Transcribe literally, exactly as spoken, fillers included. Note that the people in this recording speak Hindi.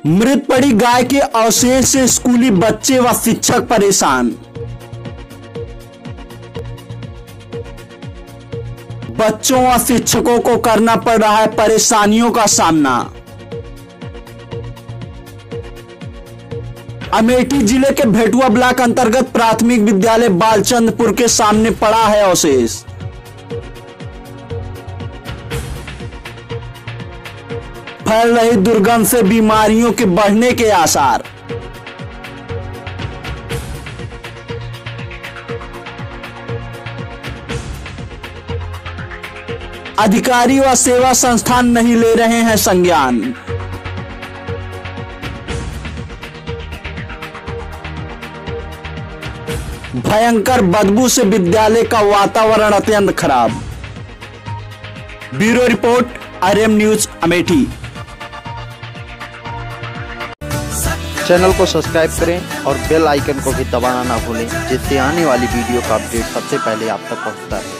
मृत पड़ी गाय के अवशेष से स्कूली बच्चे व शिक्षक परेशान। बच्चों व शिक्षकों को करना पड़ रहा है परेशानियों का सामना। अमेठी जिले के भेटुआ ब्लॉक अंतर्गत प्राथमिक विद्यालय बालचंदपुर के सामने पड़ा है अवशेष। फैल रही दुर्गंध से बीमारियों के बढ़ने के आसार। अधिकारी व सेवा संस्थान नहीं ले रहे हैं संज्ञान। भयंकर बदबू से विद्यालय का वातावरण अत्यंत खराब। Bureau report, RM news, Amethi. Channel को सब्सक्राइब करें और बेल आइकन को भी दबाना ना भूलें, जिससे आने वाली वीडियो का अपडेट सबसे पहले आप तक पहुंचता है।